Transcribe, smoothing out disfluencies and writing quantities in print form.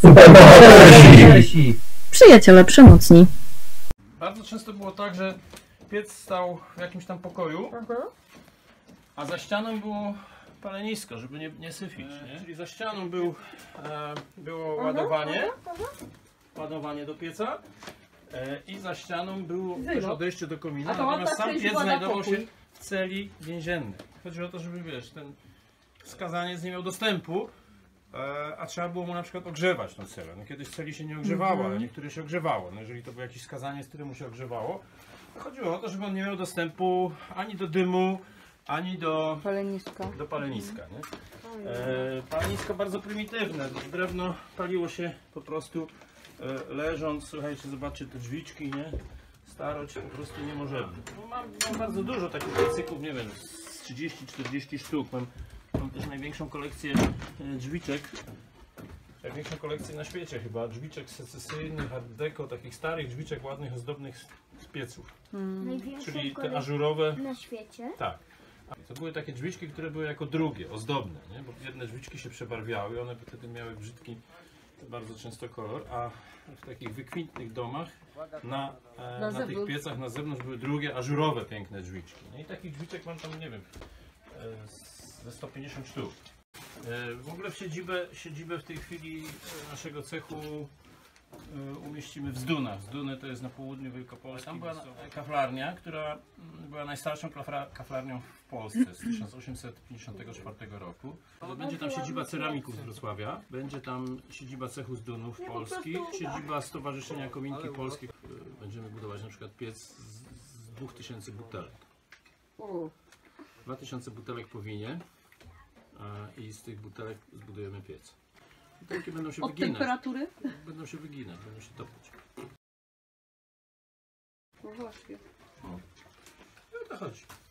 Superbohaterzy! Przyjaciele przemocni. Bardzo często było tak, że piec stał w jakimś tam pokoju, a za ścianą było palenisko, żeby nie syfić. Nie? Czyli za ścianą było ładowanie do pieca i za ścianą było też odejście do komina, natomiast sam piec znajdował się w celi więziennej. Chodzi o to, żeby wiesz, ten skazaniec nie miał dostępu, a trzeba było mu na przykład ogrzewać tą celę. No, kiedyś celi się nie ogrzewało, ale niektóre się ogrzewało. No, jeżeli to był jakiś skazaniec, któremu się ogrzewało, to chodziło o to, żeby on nie miał dostępu ani do dymu, ani do paleniska. Nie? Palenisko bardzo prymitywne. Drewno paliło się po prostu leżąc. Słuchajcie, zobaczcie te drzwiczki, nie? Starość po prostu niemożebne. No, mam bardzo dużo takich piecyków, nie wiem, z 30-40 sztuk. Mam też największą kolekcję drzwiczek. Największą kolekcję na świecie chyba. Drzwiczek secesyjnych, art deco, takich starych drzwiczek ładnych, ozdobnych z pieców. Czyli te ażurowe. Na świecie? Tak. To były takie drzwiczki, które były jako drugie, ozdobne, nie? Bo jedne drzwiczki się przebarwiały, one wtedy miały brzydki bardzo często kolor, a w takich wykwintnych domach na tych piecach na zewnątrz były drugie, ażurowe, piękne drzwiczki. No i takich drzwiczek mam tam, nie wiem, ze 150 sztuk. W ogóle siedzibę w tej chwili naszego cechu umieścimy w Zdunach. Zduny to jest na południu Wielkopolski. Tam była kaflarnia, która była najstarszą kaflarnią w Polsce z 1854 roku. Będzie tam siedziba ceramików z Wrocławia, będzie tam siedziba cechu Zdunów Polskich, siedziba Stowarzyszenia Kominki Polskich. Będziemy budować na przykład piec z 2000 butelek. 2000 butelek po winie i z tych butelek zbudujemy piec. Butelki będą się wyginać. Od temperatury? Będą się wyginać, będą się topić. No właśnie. No. I o to chodzi.